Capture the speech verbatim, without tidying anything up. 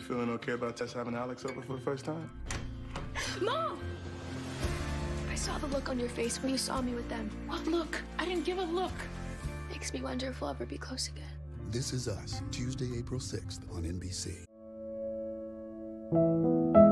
feeling okay about Tess having Alex over for the first time? Mom! I saw the look on your face when you saw me with them. What look? I didn't give a look. Makes me wonder if we'll ever be close again. This Is Us, Tuesday, April sixth on N B C.